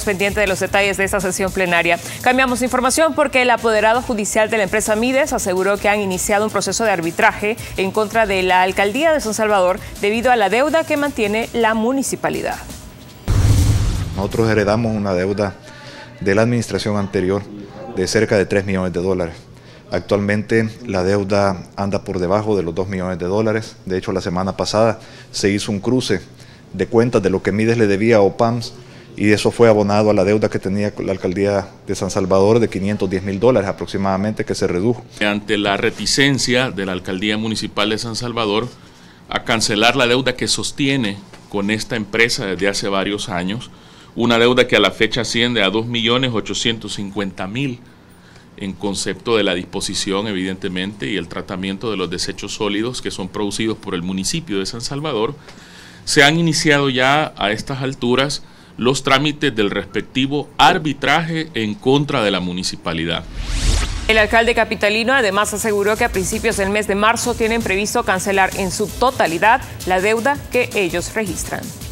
pendientes de los detalles de esta sesión plenaria. Cambiamos de información porque el apoderado judicial de la empresa Mides aseguró que han iniciado un proceso de arbitraje en contra de la alcaldía de San Salvador debido a la deuda que mantiene la municipalidad. Nosotros heredamos una deuda de la administración anterior de cerca de 3 millones de dólares. Actualmente la deuda anda por debajo de los 2 millones de dólares. De hecho, la semana pasada se hizo un cruce de cuentas de lo que Mides le debía a OPAMS y eso fue abonado a la deuda que tenía la alcaldía de San Salvador de $510,000 aproximadamente, que se redujo. Ante la reticencia de la alcaldía municipal de San Salvador a cancelar la deuda que sostiene con esta empresa desde hace varios años, una deuda que a la fecha asciende a 2.850.000 en concepto de la disposición, evidentemente, y el tratamiento de los desechos sólidos que son producidos por el municipio de San Salvador, se han iniciado ya a estas alturas los trámites del respectivo arbitraje en contra de la municipalidad. El alcalde capitalino además aseguró que a principios del mes de marzo tienen previsto cancelar en su totalidad la deuda que ellos registran.